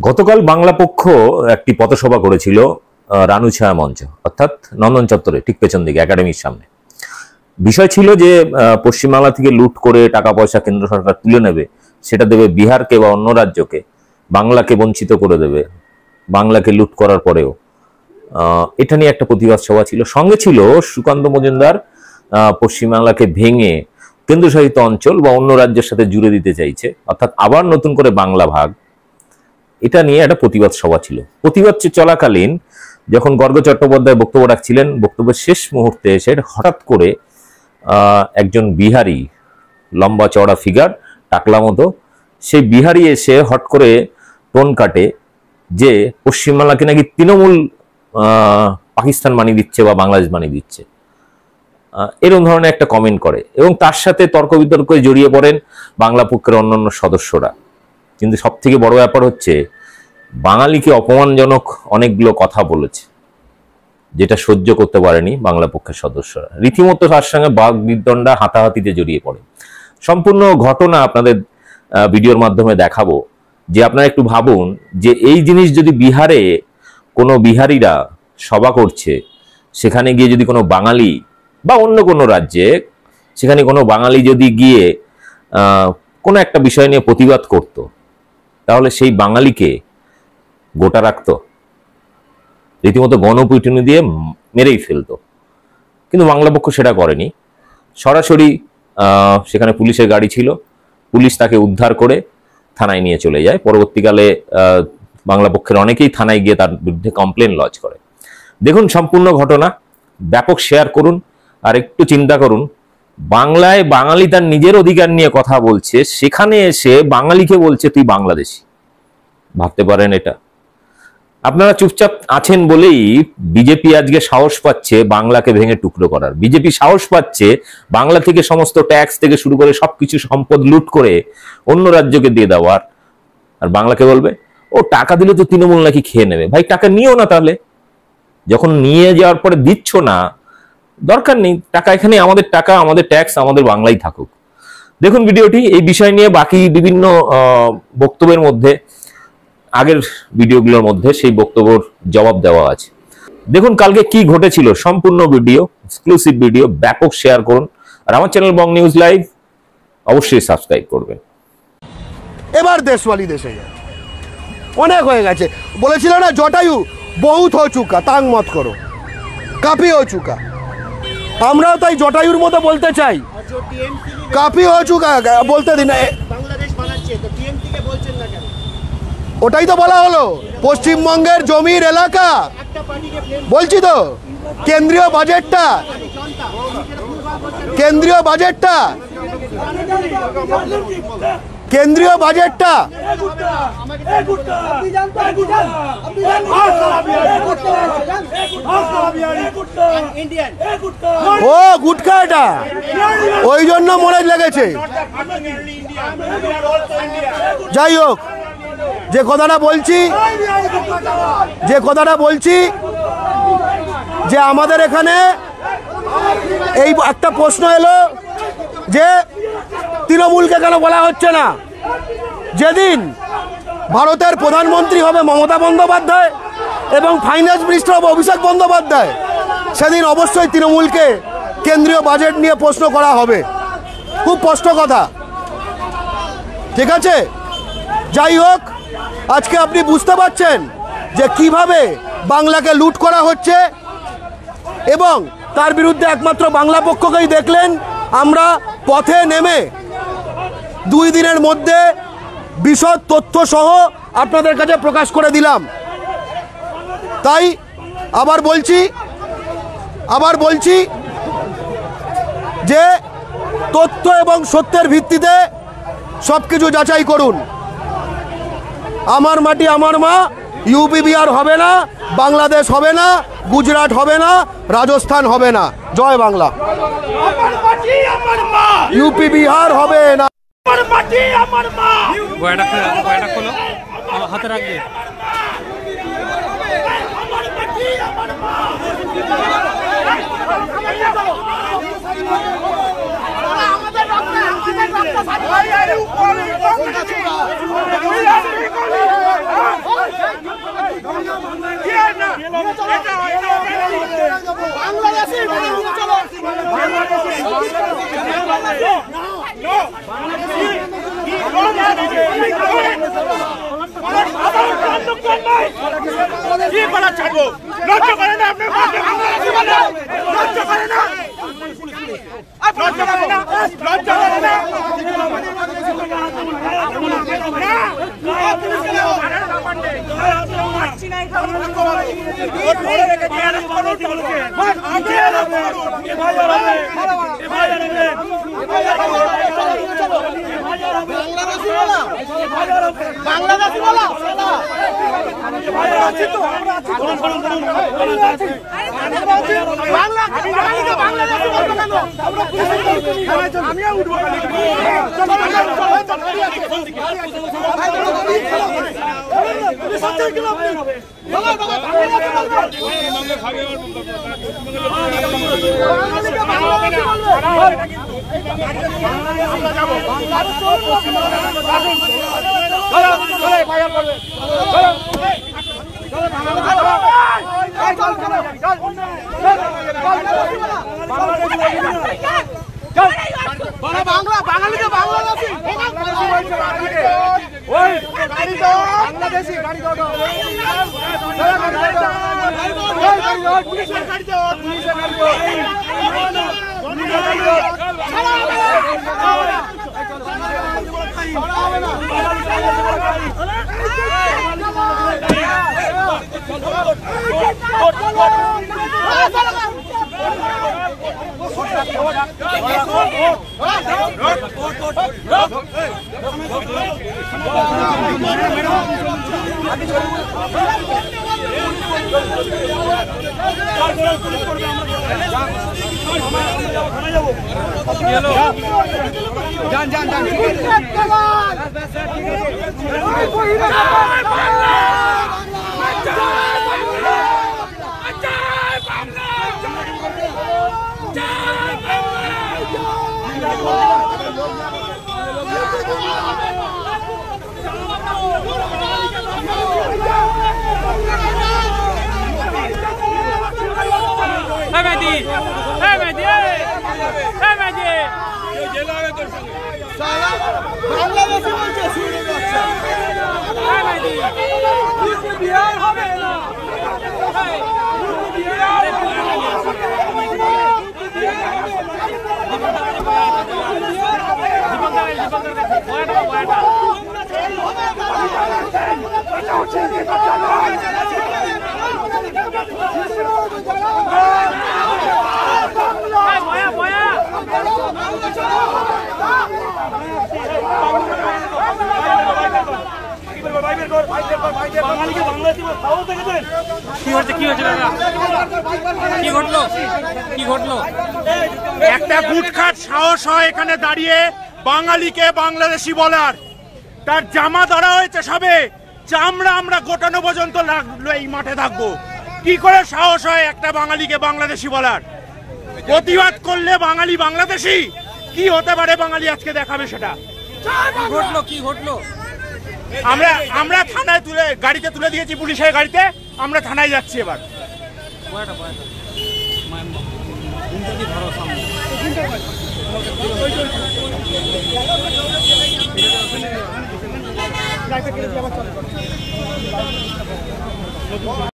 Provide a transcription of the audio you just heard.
গতকাল বাংলা পক্ষ একটি পথসভা করেছিল রানু ছায়া মঞ্চ অর্থাৎ নন্দন চত্বরে ঠিক পেছন দিকে একাডেমির সামনে। বিষয় ছিল যে পশ্চিমবাংলা থেকে লুট করে টাকা পয়সা কেন্দ্র সরকার তুলে নেবে, সেটা দেবে বিহারকে বা অন্য রাজ্যকে, বাংলাকে বঞ্চিত করে দেবে বাংলাকে লুট করার পরেও। এটা নিয়ে একটা প্রতিবাদ সভা ছিল, সঙ্গে ছিল সুকান্ত মজুমদার পশ্চিমবাংলাকে ভেঙে কেন্দ্রশাসিত অঞ্চল বা অন্য রাজ্যের সাথে জুড়ে দিতে চাইছে, অর্থাৎ আবার নতুন করে বাংলা ভাগ। এটা নিয়ে একটা প্রতিবাদ সভা ছিল। প্রতিবাদ চলাকালীন যখন গর্গ চট্টোপাধ্যায় বক্তব্য রাখছিলেন, বক্তব্যের শেষ মুহূর্তে এসে হঠাৎ করে একজন বিহারি, লম্বা চওড়া ফিগার, টাকলা মতো, সেই বিহারি এসে হট করে টোন কাটে যে পশ্চিমবাংলাকে নাকি তৃণমূল পাকিস্তান বানিয়ে দিচ্ছে বা বাংলাদেশ বানিয়ে দিচ্ছে, এরকম ধরনের একটা কমেন্ট করে এবং তার সাথে তর্ক বিতর্কে জড়িয়ে পড়েন বাংলা পক্ষের অন্যান্য সদস্যরা। কিন্তু সব থেকে বড় ব্যাপার হচ্ছে বাঙালিকে অপমানজনক অনেকগুলো কথা বলেছে, যেটা সহ্য করতে পারেনি বাংলা পক্ষের সদস্যরা। রীতিমতো তার সঙ্গে বাঘ বিদ্বন্দ্বা হাতাহাতিতে জড়িয়ে পড়ে। সম্পূর্ণ ঘটনা আপনাদের ভিডিওর মাধ্যমে দেখাবো, যে আপনারা একটু ভাবুন যে এই জিনিস যদি বিহারে কোনো বিহারিরা সভা করছে, সেখানে গিয়ে যদি কোনো বাঙালি বা অন্য কোনো রাজ্যে সেখানে কোনো বাঙালি যদি গিয়ে কোনো একটা বিষয় নিয়ে প্রতিবাদ করত, তাহলে সেই বাঙালিকে গোটা রাখতো, রীতিমতো গণপিটুনি দিয়ে মেরেই ফেলতো। কিন্তু বাংলা পক্ষ সেটা করেনি। সরাসরি সেখানে পুলিশের গাড়ি ছিল, পুলিশ তাকে উদ্ধার করে থানায় নিয়ে চলে যায়। পরবর্তীকালে বাংলা পক্ষের অনেকেই থানায় গিয়ে তার বিরুদ্ধে কমপ্লেন লজ করে। দেখুন সম্পূর্ণ ঘটনা, ব্যাপক শেয়ার করুন আর একটু চিন্তা করুন, বাংলায় বাঙালি তার নিজের অধিকার নিয়ে কথা বলছে, সেখানে এসে বাঙালিকে বলছে তুই বাংলাদেশি। ভাবতে পারেন এটা? আপনারা চুপচাপ আছেন বলেই বিজেপি আজকে সাহস পাচ্ছে বাংলাকে ভেঙে টুকরো করার। বিজেপি সাহস পাচ্ছে বাংলা থেকে সমস্ত ট্যাক্স থেকে শুরু করে সবকিছু সম্পদ লুট করে অন্য রাজ্যকে দিয়ে দেওয়ার। আর বাংলাকে বলবে ও টাকা দিলে তো তৃণমূল নাকি খেয়ে নেবে। ভাই টাকা নিও না, তাহলে যখন নিয়ে যাওয়ার পরে দিচ্ছ না, দরকার নেই টাকা। এখানে আমাদের টাকা, আমাদের ট্যাক্স, আমাদের বাংলাই থাকুক। দেখুন ভিডিওটি, এই বিষয় নিয়ে বাকি বিভিন্ন বক্তব্যের মধ্যে, আগের ভিডিওগুলোর মধ্যে সেই বক্তব্যের জবাব দেওয়া আছে। দেখুন কালকে কি ঘটেছিল, সম্পূর্ণ ভিডিও, এক্সক্লুসিভ ভিডিও, ব্যাপক শেয়ার করুন। আর আমার চ্যানেল বং নিউজ লাইভ অবশ্যই সাবস্ক্রাইব করবেন। এবার দেশওয়ালি দেশে যায়, অনেক হয়ে গেছে। বলেছিল না জটায়ু বহুত হো চুকা, তাং মত করো, কাফি হো চুকা। আমরাও তাই জটায়ুর মতো বলতে চাই, কাফি হো চুকা বলতে দিন। ওটাই তো বলা হলো, পশ্চিমবঙ্গের জমির এলাকা বলছি তো, কেন্দ্রীয় বাজেটটা কেন্দ্রীয় বাজেটটা কেন্দ্রীয় বাজেটটা ও গুটখা, এটা ওই জন্য মনে লেগেছে। যাই হোক, যে কথাটা বলছি যে আমাদের এখানে এই একটা প্রশ্ন এলো যে তৃণমূলকে কেন বলা হচ্ছে না। যেদিন ভারতের প্রধানমন্ত্রী হবে মমতা বন্দ্যোপাধ্যায় এবং ফাইন্যান্স মিনিস্টার হবে অভিষেক বন্দ্যোপাধ্যায়, সেদিন অবশ্যই তৃণমূলকে কেন্দ্রীয় বাজেট নিয়ে প্রশ্ন করা হবে। খুব স্পষ্ট কথা, ঠিক আছে? যাই হোক, আজকে আপনি বুঝতে পারছেন যে কিভাবে বাংলাকে লুট করা হচ্ছে এবং তার বিরুদ্ধে একমাত্র বাংলা পক্ষকেই দেখলেন আমরা পথে নেমে 2 দিনের মধ্যে বিশদ তথ্য সহ আপনাদের কাছে প্রকাশ করে দিলাম। তাই আবার বলছি যে তথ্য এবং সত্যের ভিত্তিতে সব কিছু যাচাই করুন। আমার মাটি আমার মা, ইউপি বিহার হবে না, বাংলাদেশ হবে না, গুজরাট হবে না, রাজস্থান হবে না। জয় বাংলা। ইউপি বিহার হবে না। হাতে রাখবে। আমাদের একটা গুটখাট সাহস হয় এখানে দাঁড়িয়ে বাঙালিকে বাংলাদেশি বলার, তার জামা ধরা হয়েছে সবে, চামড়া আমরা গোটানো পর্যন্ত লাগলো এই মাঠে থাকবো। কি করে সাহস হয় একটা বাঙালিকে বাংলাদেশি বলার? প্রতিবাদ করলে বাঙালি বাংলাদেশি কি হতে পারে বাঙালি আজকে দেখাবে সেটা। কি ঘটলো? আমরা থানায় গাড়িতে তুলে দিয়েছি, পুলিশের গাড়িতে। আমরা থানায় যাচ্ছি এবার।